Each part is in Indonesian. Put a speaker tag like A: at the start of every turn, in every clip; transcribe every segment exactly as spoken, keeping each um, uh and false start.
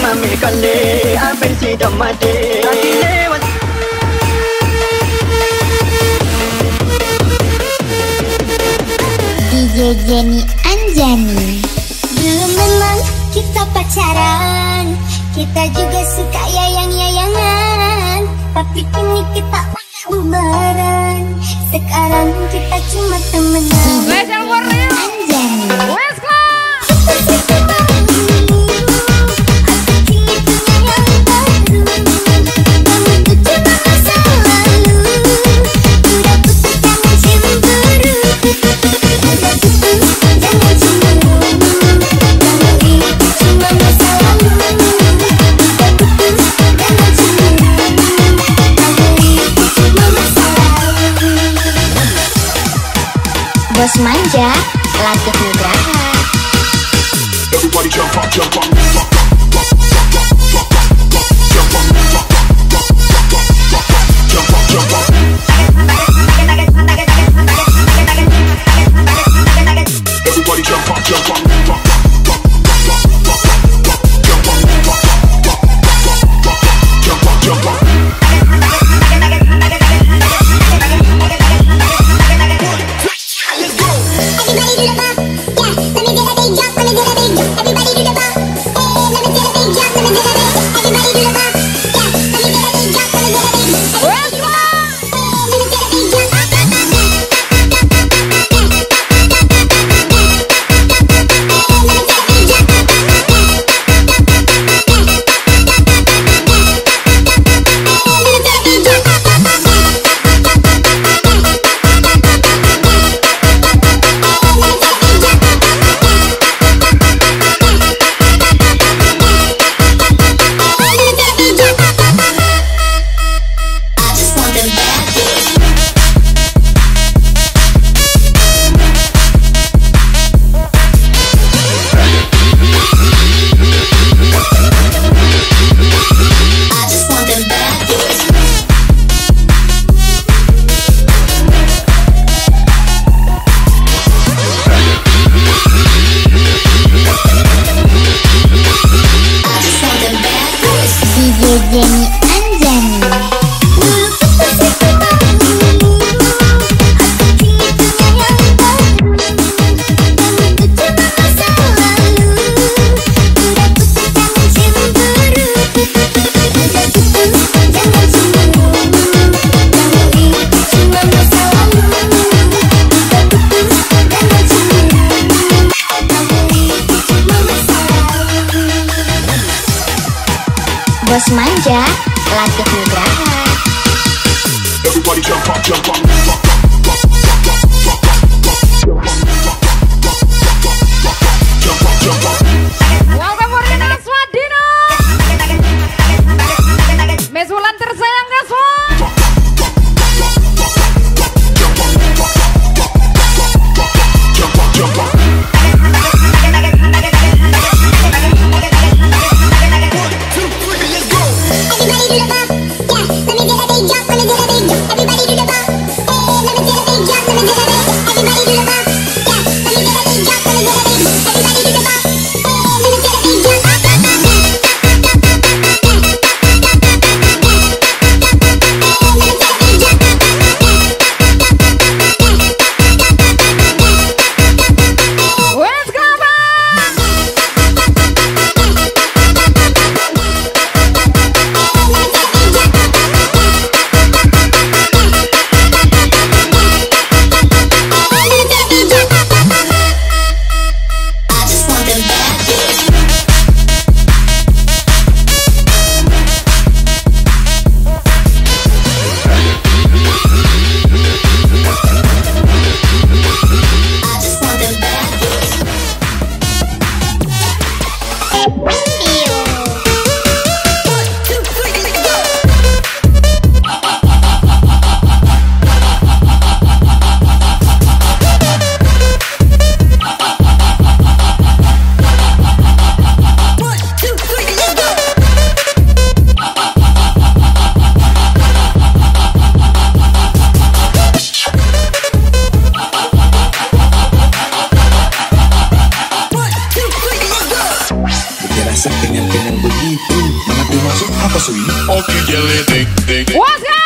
A: mami kale abensi damade lewat.
B: D J Jenny Anjani.
C: Dulu memang kita pacaran, kita juga suka yayang-yayangan, tapi kini kita bubaran. Sekarang kita cuma temenan.
B: Anjani.
C: Let's go. Aku kini punya yang baru. Kamu tuh cuma masa lalu. Udah putus jangan cemburu. Udah putus jangan cemburu. Kamu ini tuh cuma masa lalu. Udah putus jangan cemburu. Kamu ini tuh cuma masa lalu.
B: Bos Manja, Latif Nugraha.
D: Everybody jump up, jump up, jump up, jump up, jump up. Everybody jump up, jump up, jump up.
B: Jenny Anjani. Bos Manja, Latif Nugraha.
D: Everybody jump up, jump up.
E: Welcome for Rina Swadina. Mesulan tersayang Gaswa.
C: Everybody do the bump, yeah. Let me get a big jump, let me get a big, everybody do the bump.
D: sweet. Okay, jelly, dig, dig, dig.
E: What's up?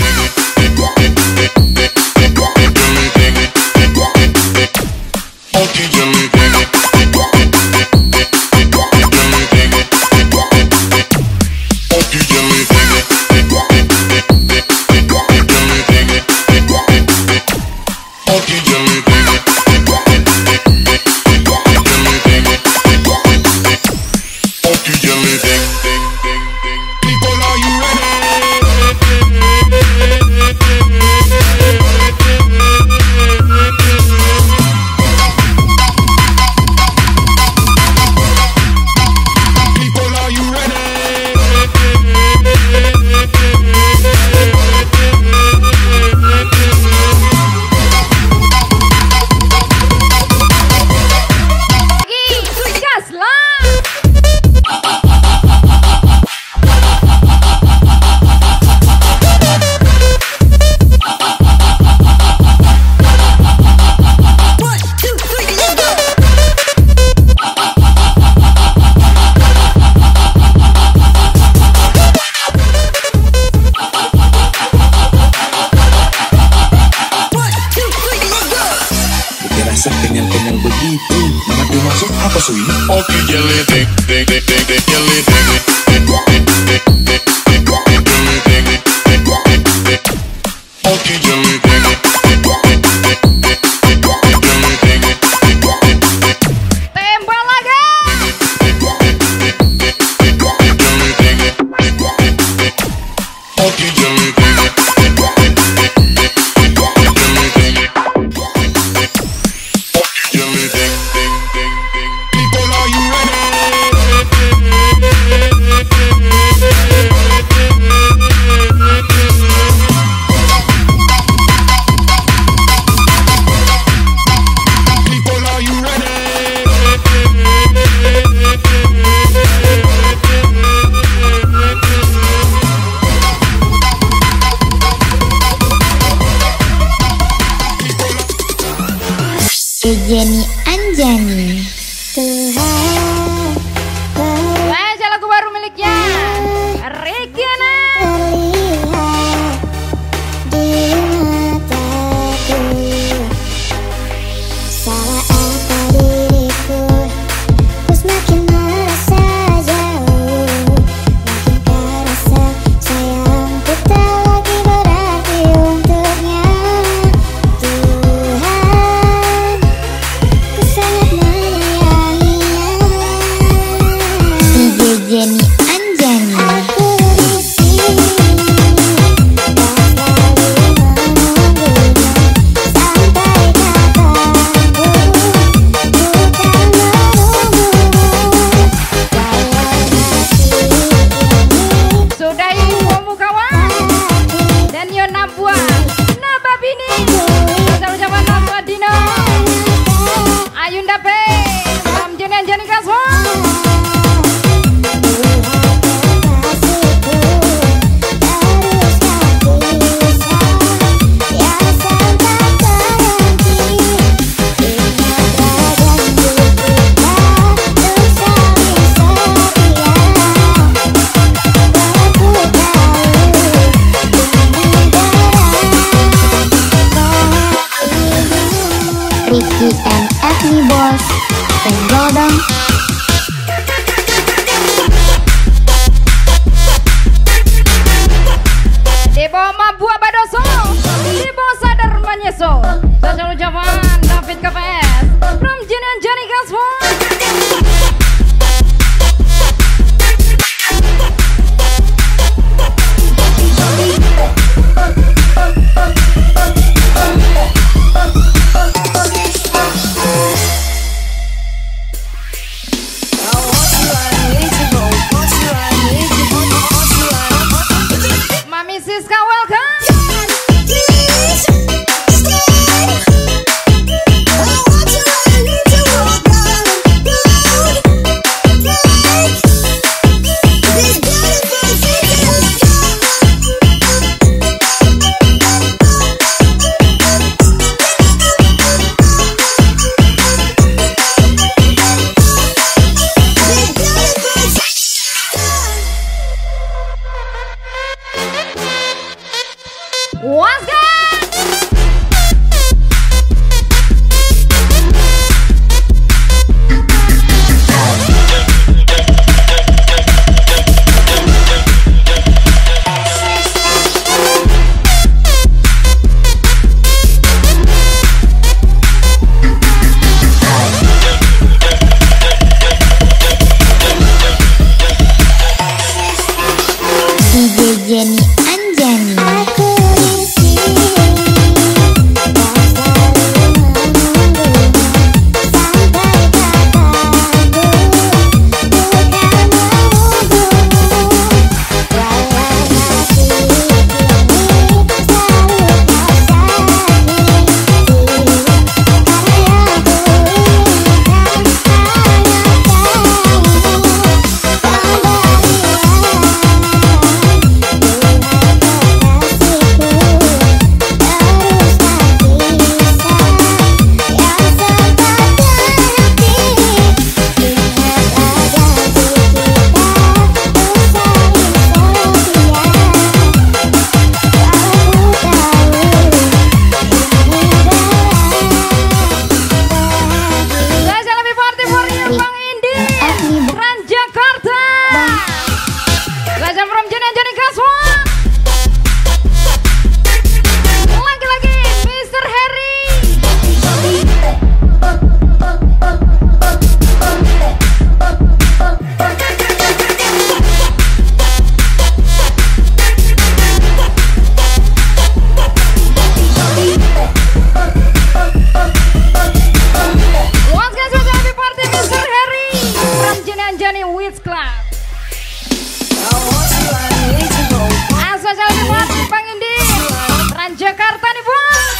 D: Okay, jelly, dig, dig. Okay, jelly, dig, dig. Okay, jelly, dig, dig. Okay, jelly, dig, dig, dig, dig. People, are you ready?
B: Jenny Anjani.
C: Aku risih, tak selalu menunggu sampai katamu bukan menunggu. Walau hati ini selalu kau sakiti, karena aku inginkan hanya kamu.
E: Spesial happy party for you Bang Indi Transjakarta. Spesial from Jenny Anjani Kaswa. Lagi-lagi Mister Harry. Once again spesial happy party Mister Harry from Jenny Anjani Wits Club. Ah, spesial happy party Bang Indi Transjakarta nih bos.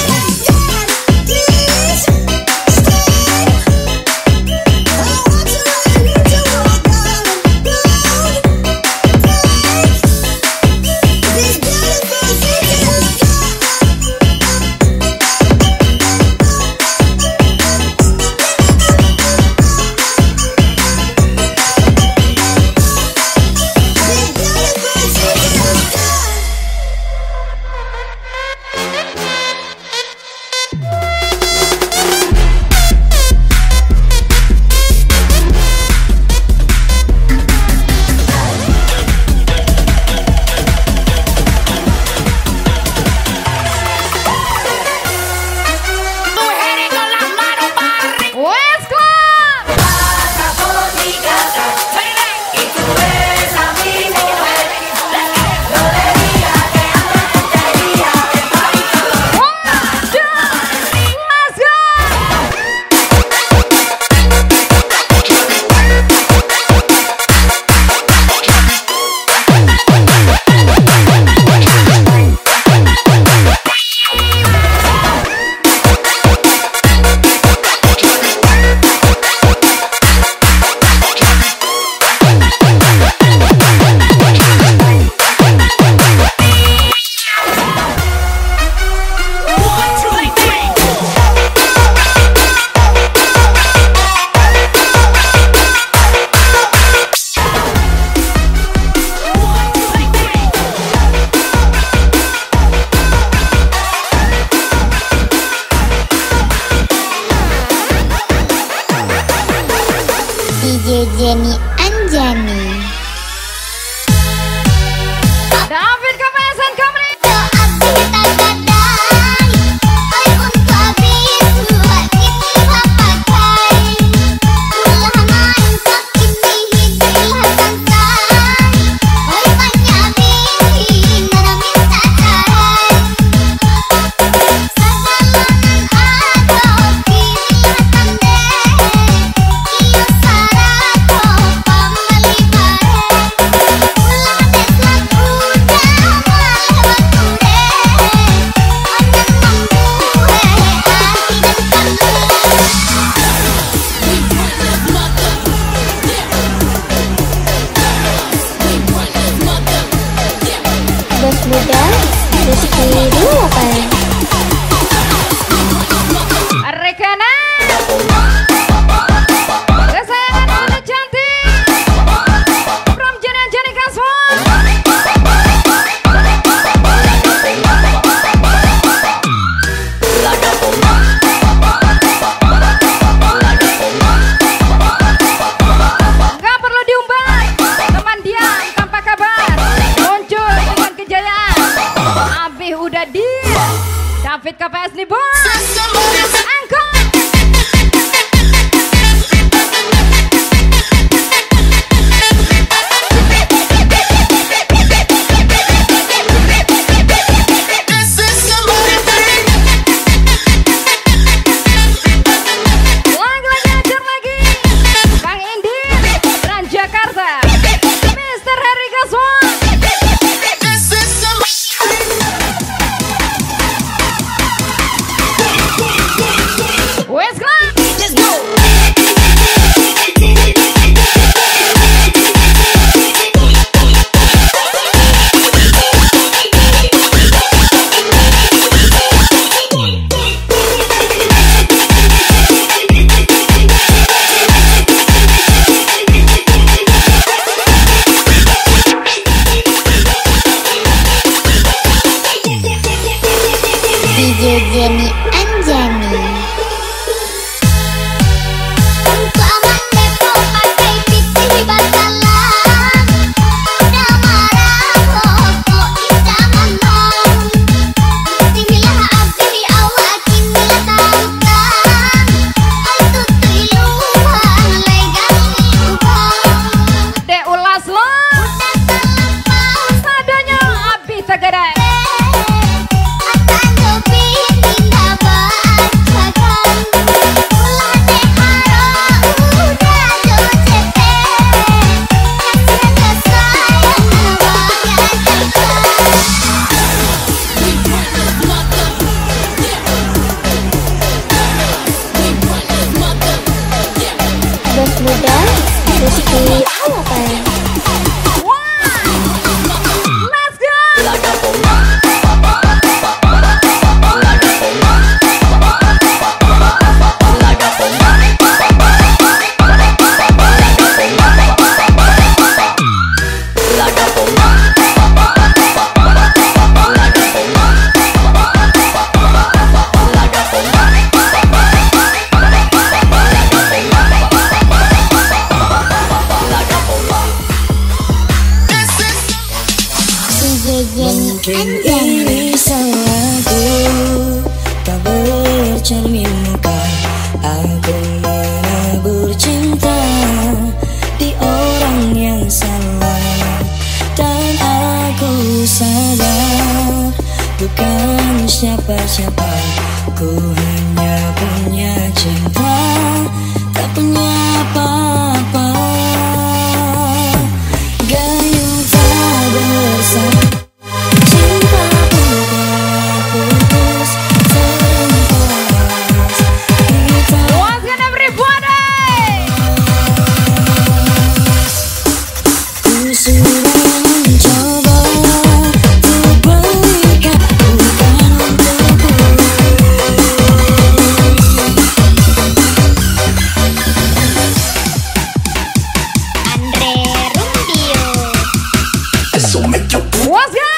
E: Wits Club. One, two, let's go.
B: D J Jenny Anjani.
E: David K P S and Company.
C: Doa kita gadai, oi untuk habis buat kita pakai. Ulah main sok ini hidup santai, oi banyak bikin nara minta carai. Sasalanan atau pilihan tandai, iyo sarato pambali pare. Ulah deslat udah malah ture, ondan mampuhe hati dan
B: Bos muda, Rizky apa?
E: Rekana. Kesayangan Anda cantik from Jenny Anjani Kaswa. Gak perlu diumbar, teman diam tanpa kabar muncul dengan kejayaan. Abi udah di David K P S nih bos. Angkot.
B: Jenny
F: Mungkin
B: Anjani.
F: ini salahku, tak bercermin muka. Aku menabur cinta di orang yang salah, dan aku sadar bukan siapa-siapa. Ku hanya punya cinta, tak punya apa-apa. Gayung tak bersama, cinta pun telah putus selepas kita.
E: What's gonna everybody?
F: Ku sudah mencoba untuk berikan, bukan untukku.
C: Andre Rumbio.
D: So make your
E: What's good?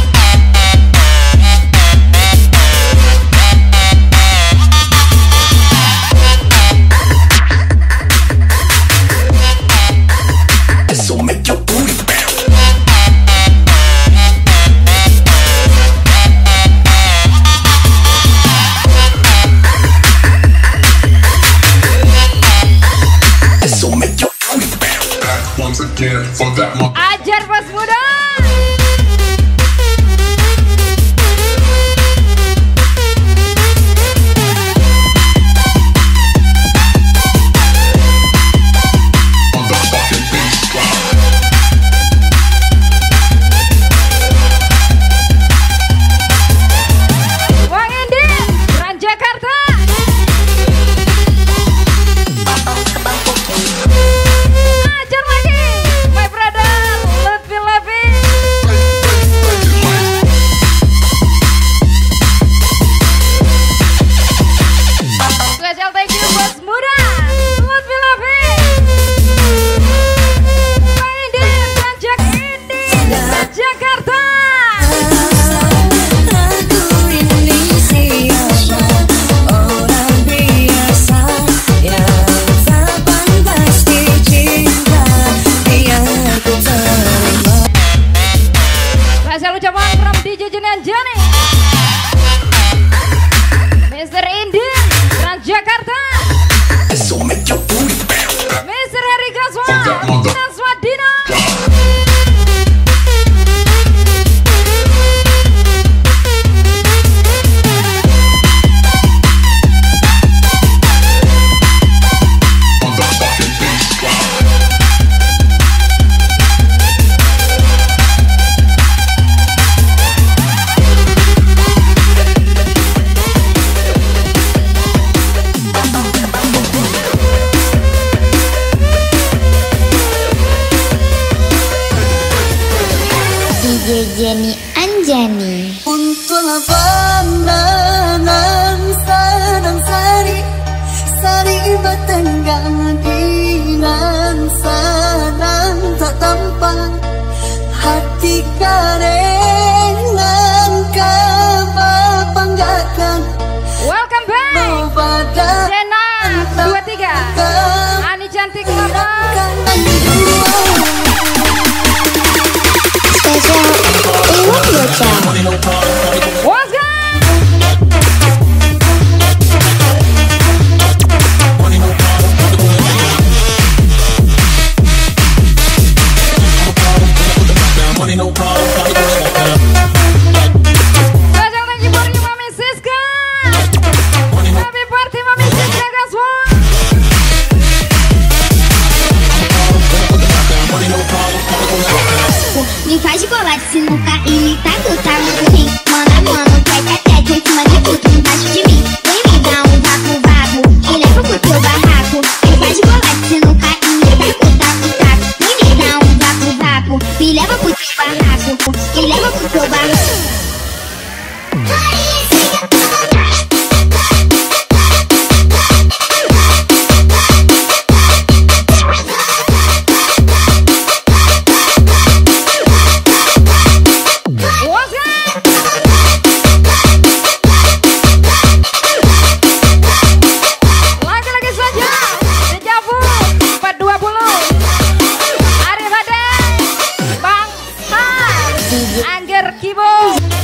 D: so make your booty bounce. So make your booty bounce. Back once again for that month.
E: Ajar bos muda.
D: On the fucking bass drum.
E: Bang Indi, Trans Jakarta. Ajar lagi, my brother, Lutfi Lutfi. Special thank you bos muda, Lutfi Lutfi. Bang Indi, Trans Jak Indi, Trans Jakarta.
F: Aku ini siapa, orang biasa yang tak pantas dicinta, biar ku terima.
E: Special ucapan from D J Jenny Anjani, Mister Indin, Trans Jakarta,
D: So make your booty bounce. Back
E: Mister Heri Gaswa,
D: Mother, mother.
E: Trans Wadina.
D: on the fucking bass drum.
B: D J Jenny Anjani.
F: Untuk pandangan sarang sari, sari bertenggang dengan sarang tak tampak. Hati karengan kabar banggakan.
E: Welcome back,
F: Pada
E: Zena dua tiga, Ani cantik lama.
B: Spesial Iwan Bocah.
E: What's good? Special thank you for you, Mami Siska. Happy birthday, Mami Siska, Gaswa.
C: Me faz de bolade se não cair, tá tu tá muito ruim. Mano, mano, vai cair em cima de tudo embaixo de mim. Vem me dar um vapo, vapo, e leva pro teu barraco. Me faz de bolade se não cair, tá tu tá no taco. Vem me dar um vapo, vapo, e leva pro teu barraco. E leva pro teu barraco.
E: What's good? Lagi-lagi saja, Dejavu empat dua puluh. Arif Ade, Bang Har.
B: D J
E: Angger Kibo